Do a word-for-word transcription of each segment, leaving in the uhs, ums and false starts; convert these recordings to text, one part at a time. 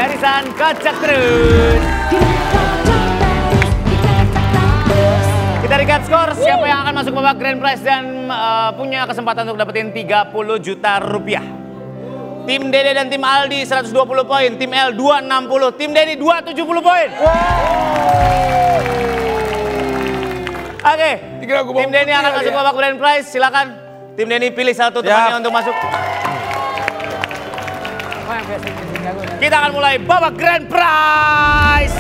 Arisan kocak terus. Kita recap skor, siapa yang akan masuk babak grand prize dan uh, punya kesempatan untuk dapetin tiga puluh juta rupiah. Tim Dede dan tim Aldi seratus dua puluh poin, tim L dua ratus enam puluh, tim Denny dua ratus tujuh puluh poin. Oke, okay. Tim Denny akan masuk babak grand prize, silakan. Tim Denny pilih satu temannya ya. Untuk masuk. Kita akan mulai babak grand prize.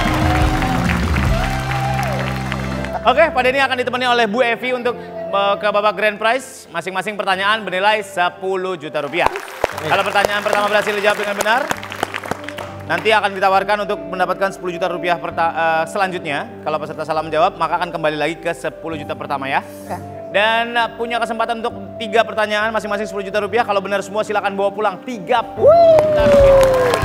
Oke, Pak Denny akan ditemani oleh Bu Evi untuk uh, ke babak grand prize. Masing-masing pertanyaan bernilai sepuluh juta rupiah. Kalau pertanyaan pertama berhasil dijawab dengan benar, nanti akan ditawarkan untuk mendapatkan sepuluh juta rupiah uh, selanjutnya. Kalau peserta salah menjawab, maka akan kembali lagi ke sepuluh juta pertama ya. Oke. Dan uh, punya kesempatan untuk tiga pertanyaan masing-masing sepuluh juta rupiah. Kalau benar semua silakan bawa pulang tiga puluh juta rupiah.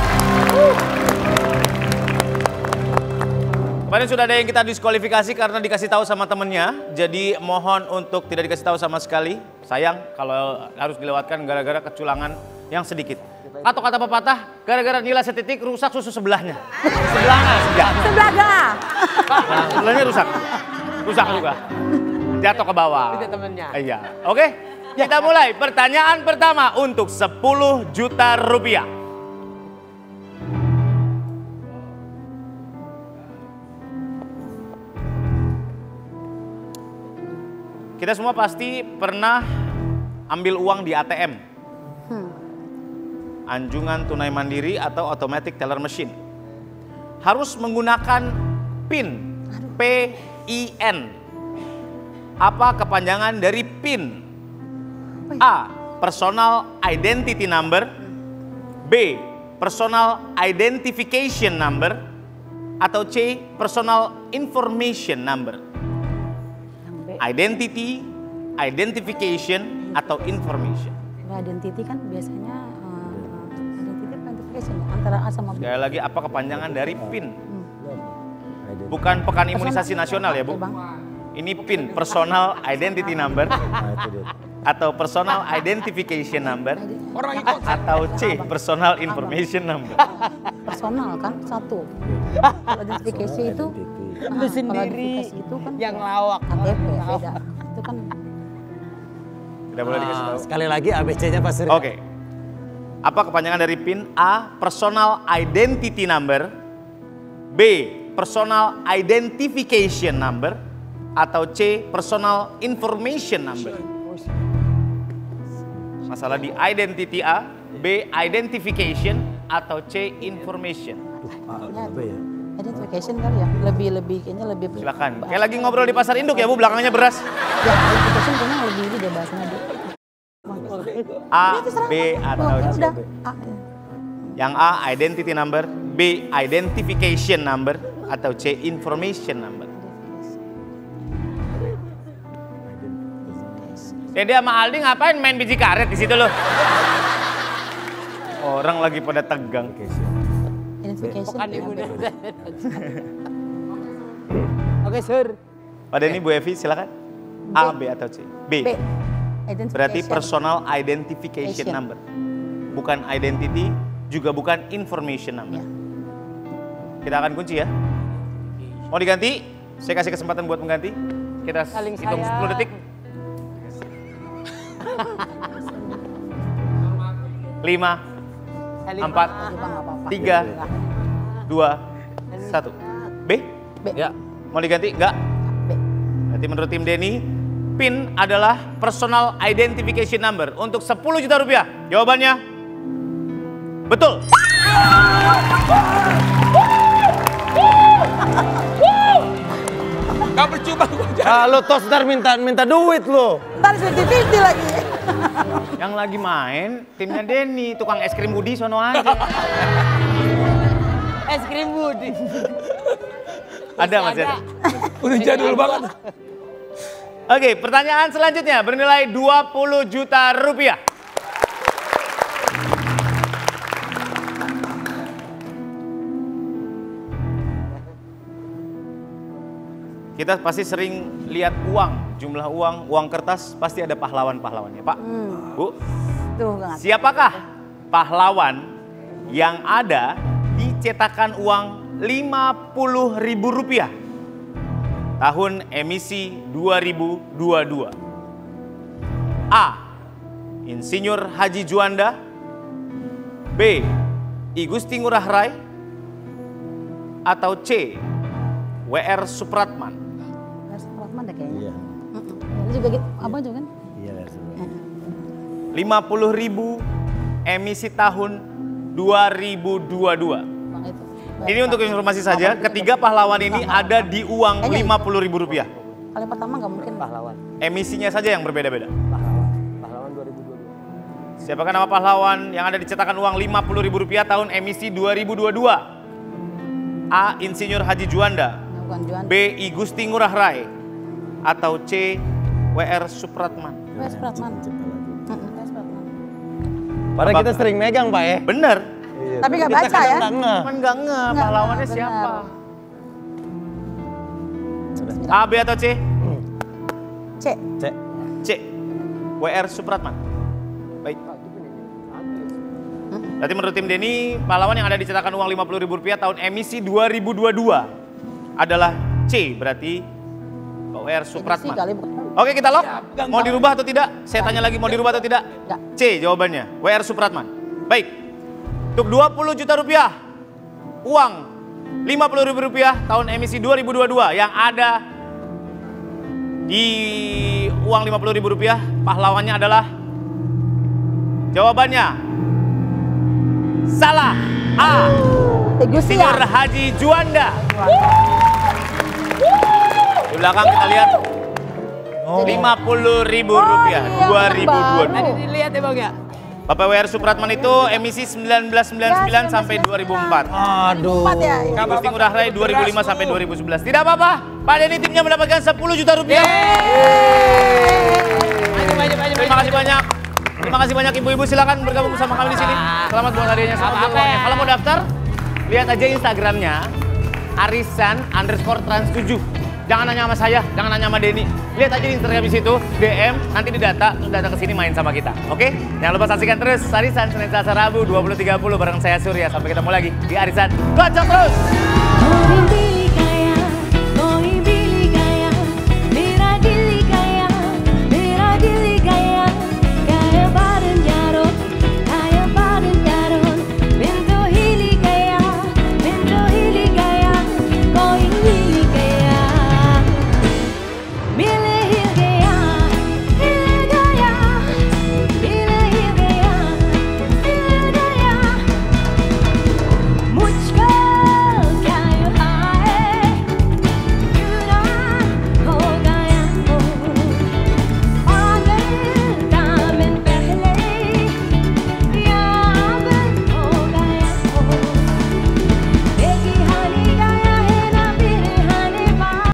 Kemarin sudah ada yang kita diskualifikasi karena dikasih tahu sama temennya. Jadi mohon untuk tidak dikasih tahu sama sekali. Sayang kalau harus dilewatkan gara-gara keculangan yang sedikit. Atau kata pepatah, gara-gara nilai setitik rusak susu sebelahnya. Sebelahnya. Sebelahnya. Nah, sebelahnya rusak. Rusak juga. Jatuh ke bawah. Itu temennya. Iya. Oke, kita mulai. Pertanyaan pertama untuk sepuluh juta rupiah. Kita semua pasti pernah ambil uang di A T M. Hmm. Anjungan tunai mandiri atau automatic teller machine. Harus menggunakan PIN. P I N. Apa kepanjangan dari PIN? A. Personal Identity Number. B. Personal Identification Number. Atau C. Personal Information Number. Identity, identification, atau information. Identity kan biasanya uh, identity identification antara A sama B. Sekali lagi, apa kepanjangan dari PIN? Hmm. Bukan pekan imunisasi nasional ya Bu? Ini PIN, Personal Identity Number, atau Personal Identification Number, atau C, Personal Information Number. Personal kan satu. Identification itu Lu sendiri itu kan yang lawak. K T P beda. Itu kan tidak boleh dikasih tahu. Sekali lagi A B C-nya Pak Surya. Oke. Okay. Apa kepanjangan dari PIN? A. Personal Identity Number. B. Personal Identification Number. Atau C. Personal Information Number. Masalah di identity A. B. Identification. Atau C. Information. Apa ya? identification kali ya, lebih lebih kayaknya lebih. Silakan. Kayak lagi ngobrol di pasar induk ya Bu, belakangnya beras. Ya, identification kayaknya lebih ini deh bahasanya dia. A, B atau C. Udah. A. Yang A identity number, B identification number, atau C information number. Dede sama Aldi ngapain main biji karet di situ loh? Orang lagi pada tegang. Identification. Oke, Sur. Pada ini Bu Evi silakan. A, B atau C? B. B. Berarti personal identification number. Bukan identity, juga bukan information number. Ya. Kita akan kunci ya. Mau diganti? Saya kasih kesempatan buat mengganti. Kita Saling hitung sayang. sepuluh detik. Lima, empat, tiga, dua, satu. B? B. Ya. Mau diganti? Enggak? B. Berarti menurut tim Denny, PIN adalah personal identification number untuk sepuluh juta rupiah. Jawabannya betul. Gak percuma gue jadi. Ah, lo tos ntar minta minta duit lo. Ntar fifty-fifty lagi. Yang lagi main timnya Denny, tukang es krim Budi sono aja. Es krim Budi. Ada Mas ya? Udah jadul banget. Oke, pertanyaan selanjutnya bernilai dua puluh juta rupiah. Kita pasti sering lihat uang, jumlah uang, uang kertas pasti ada pahlawan-pahlawannya, Pak. Hmm. Bu, Tuh, siapakah pahlawan yang ada dicetakan uang lima puluh ribu rupiah tahun emisi dua ribu dua puluh dua? A. Insinyur Haji Juanda. B. I Gusti Ngurah Rai. Atau C. W R Supratman. W R Supratman deh kayaknya. Iya. Ini juga gitu, abang juga kan? Iya, lima puluh ribu emisi tahun dua ribu dua puluh dua. Bang itu. Ini untuk informasi saja, ketiga pahlawan ini ada di uang Kayaknya lima puluh ribu rupiah. Kali pertama nggak mungkin. Pahlawan. Emisinya saja yang berbeda-beda. Pahlawan. Pahlawan dua ribu dua puluh dua. Siapakah nama pahlawan yang ada dicetakan uang lima puluh ribu rupiah tahun emisi dua ribu dua puluh dua? A. Insinyur Haji Juanda. Bukan Juan. B. I Gusti Ngurah Rai. Atau C. W R Supratman. W R Supratman. W R Supratman. Padahal kita sering megang, Pak ya. Bener. Iya. Tapi nggak Kita baca kadang ya? nggak ngeh. Cuman nggak nge, Nggak, pahlawannya benar. siapa? A, B atau C? C. Cek. C. W R Supratman. Baik. Berarti menurut tim Denny, pahlawan yang ada dicetakan uang lima puluh ribu rupiah tahun emisi dua ribu dua puluh dua adalah C, berarti W R Supratman. Kali bukan. Oke, kita lock. Mau dirubah atau tidak? Saya tanya lagi, mau dirubah atau tidak? Enggak. C jawabannya, W R Supratman. Baik. Untuk dua puluh juta rupiah, uang lima puluh ribu rupiah tahun emisi dua ribu dua puluh dua yang ada di uang lima puluh ribu rupiah, pahlawannya adalah, jawabannya salah. A. Tegusi Insinyur ya. Haji Juanda. Di belakang kita lihat lima puluh ribu rupiah iya, dua ribu dua puluh dua. baru. Dilihat ya Bang ya. Bapak W R Supratman itu emisi seribu sembilan ratus sembilan puluh sembilan sampai dua ribu empat. Aduh. Empat ya. I Gusti Ngurah Rai dua ribu lima sampai dua ribu sebelas. Tidak apa-apa, Pak Denny timnya mendapatkan sepuluh juta rupiah. Maju, maju, maju, Terima maju. kasih banyak. Terima kasih banyak ibu-ibu, silakan bergabung bersama kami di sini. Selamat buat hadiahnya, selamat buat Apa-apa uangnya. ya? Kalau mau daftar, lihat aja Instagramnya arisan underscore trans tujuh. Jangan nanya sama saya, jangan nanya sama Denny. Lihat aja di Instagram di situ, D M, nanti didata, terus datang ke sini main sama kita. Oke? Jangan lupa saksikan terus Arisan Senin Selasa Rabu dua puluh tiga puluh bareng saya Surya. Sampai ketemu lagi di Arisan. Gocok terus!